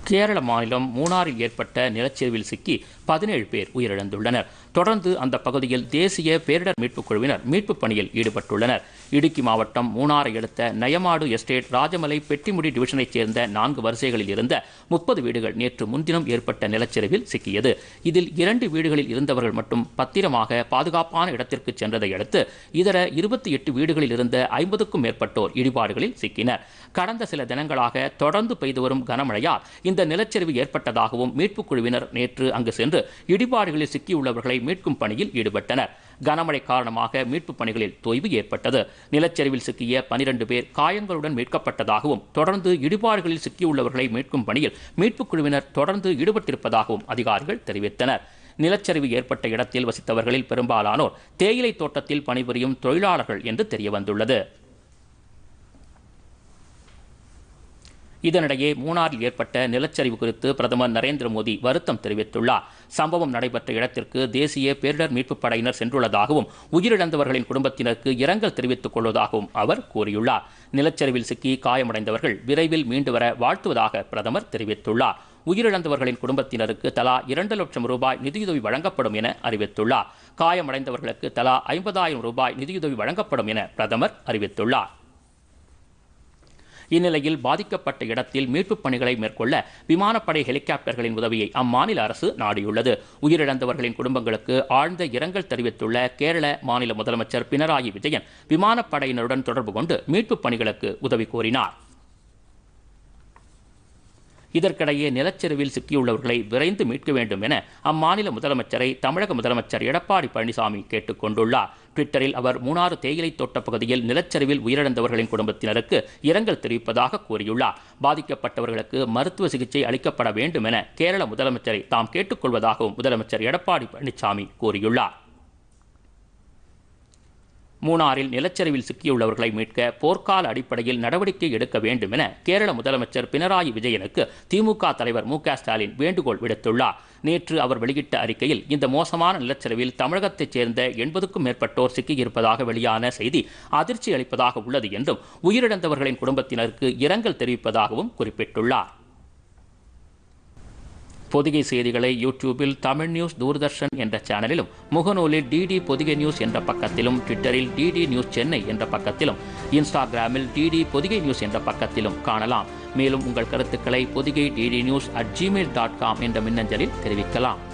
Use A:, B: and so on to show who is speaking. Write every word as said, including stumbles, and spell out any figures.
A: கேரள மாநிலம் மூணாறில் ஏற்பட்ட நிலச்சரிவில் சிக்கி பதினேழு பேர் உயிரிழந்துள்ளனர். தொடர்ந்து அந்த பகுதியில் தேசிய பேரிடர் மீட்புக் குழுவினர் மீட்புப் பணியில் ஈடுபட்டுள்ளனர். இடுக்கி மாவட்டம் மூணாறை அடுத்த நயமாடு எஸ்டேட் ராஜமலை பெட்டிமுடி டிவிஷனைச் சேர்ந்த நான்கு வரிசைகளில் இருந்த முப்பது வீடுகள் நேற்று முன்தினம் ஏற்பட்ட நிலச்சரிவில் சிக்கியது. இதில் இரண்டு வீடுகளில் இருந்தவர்கள் மட்டும் பத்திரமாக பாதுகாப்பான இடத்திற்கு சென்றதை அடுத்து இதர இருபத்தி எட்டு வீடுகளில் இருந்த ஐம்பதுக்கும் மேற்பட்டோர் இடிபாடுகளில் சிக்கினர். கடந்த சில தினங்களாக தொடர்ந்து பெய்து வரும் கனமழையால் இந்த நிலச்சரிவு ஏற்பட்டதாகவும் மீட்புக் குழுவினர் நேற்று அங்கு சென்று இடிபாடுகளில் சிக்கியுள்ளவர்களை மீட்கும் பணியில் ஈடுபட்டனர். கனமழை காரணமாக மீட்புப் பணிகளில் தொய்வு ஏற்பட்டது. நிலச்சரிவில் சிக்கிய பனிரண்டு பேர் காயங்களுடன் மீட்கப்பட்டதாகவும் தொடர்ந்து இடிபாடுகளில் சிக்கியுள்ளவர்களை மீட்கும் பணியில் மீட்புக் குழுவினர் தொடர்ந்து ஈடுபட்டிருப்பதாகவும் அதிகாரிகள் தெரிவித்தனர். நிலச்சரிவு ஏற்பட்ட இடத்தில் வசித்தவர்களில் பெரும்பாலானோர் தேயிலை தோட்டத்தில் பணிபுரியும் தொழிலாளர்கள் என்று தெரியவந்துள்ளது. இதனிடையே மூணாறில் ஏற்பட்ட நிலச்சரிவு குறித்து பிரதமர் நரேந்திர மோடி வருத்தம் தெரிவித்துள்ளார். சம்பவம் நடைபெற்ற இடத்திற்கு தேசிய பேரிடர் மீட்புப் படையினர் சென்றுள்ளதாகவும் உயிரிழந்தவர்களின் குடும்பத்தினருக்கு இரங்கல் தெரிவித்துக் கொள்வதாகவும் அவர் கூறியுள்ளார். நிலச்சரிவில் சிக்கி காயமடைந்தவர்கள் விரைவில் மீண்டு வர வாழ்த்துவதாக பிரதமர் தெரிவித்துள்ளார். உயிரிழந்தவர்களின் குடும்பத்தினருக்கு தலா இரண்டு லட்சம் ரூபாய் நிதியுதவி வழங்கப்படும் என அறிவித்துள்ளார். காயமடைந்தவர்களுக்கு தலா ஐம்பதாயிரம் ரூபாய் நிதியுதவி வழங்கப்படும் என பிரதமர் அறிவித்துள்ளார். இந்நிலையில் பாதிக்கப்பட்ட இடத்தில் மீட்புப் பணிகளை மேற்கொள்ள விமானப்படை ஹெலிகாப்டர்களின் உதவியை அம்மாநில அரசு நாடியுள்ளது. உயிரிழந்தவர்களின் குடும்பங்களுக்கு ஆழ்ந்த இரங்கல் தெரிவித்துள்ள கேரள மாநில முதலமைச்சர் பினராயி விஜயன் விமானப்படையினருடன் தொடர்பு கொண்டு மீட்புப் பணிகளுக்கு உதவி கோரினார். இதற்கிடையே நிலச்சரிவில் சிக்கியுள்ளவர்களை விரைந்து மீட்க வேண்டும் என அம்மாநில முதலமைச்சரை தமிழக முதலமைச்சர் எடப்பாடி பழனிசாமி கேட்டுக் கொண்டுள்ளார். ட்விட்டரில் அவர் மூணாறு தேயிலை தோட்ட பகுதியில் நிலச்சரிவில் உயிரிழந்தவர்களின் குடும்பத்தினருக்கு இரங்கல் தெரிவிப்பதாக கூறியுள்ளார். பாதிக்கப்பட்டவர்களுக்கு மருத்துவ சிகிச்சை அளிக்கப்பட வேண்டும் என கேரள முதலமைச்சரை தாம் கேட்டுக்கொள்வதாகவும் முதலமைச்சர் எடப்பாடி பழனிசாமி கூறியுள்ளார். மூணாறில் நிலச்சரிவில் சிக்கியுள்ளவர்களை மீட்க போர்க்கால அடிப்படையில் நடவடிக்கை எடுக்க வேண்டும் என கேரள முதலமைச்சர் பினராயி விஜயனுக்கு திமுக தலைவர் மு க ஸ்டாலின் வேண்டுகோள் விடுத்துள்ளார். நேற்று அவர் வெளியிட்ட அறிக்கையில் இந்த மோசமான நிலச்சரிவில் தமிழகத்தைச் சேர்ந்த எண்பதுக்கும் மேற்பட்டோர் சிக்கியிருப்பதாக வெளியான செய்தி அதிர்ச்சி அளிப்பதாக உள்ளது என்றும் உயிரிழந்தவர்களின் குடும்பத்தினருக்கு இரங்கல் தெரிவிப்பதாகவும் குறிப்பிட்டுள்ளார். பொதிகை செய்திகளை யூடியூபில் தமிழ் நியூஸ் தூர்தர்ஷன் என்ற சேனலிலும், முகநூலில் டிடி பொதிகை நியூஸ் என்ற பக்கத்திலும், ட்விட்டரில் டிடி நியூஸ் சென்னை என்ற பக்கத்திலும், இன்ஸ்டாகிராமில் டிடி பொதிகை நியூஸ் என்ற பக்கத்திலும் காணலாம். மேலும் உங்கள் கருத்துக்களை Podhigai DD news at Gmail dot com என்ற மின்னஞ்சலில் தெரிவிக்கலாம்.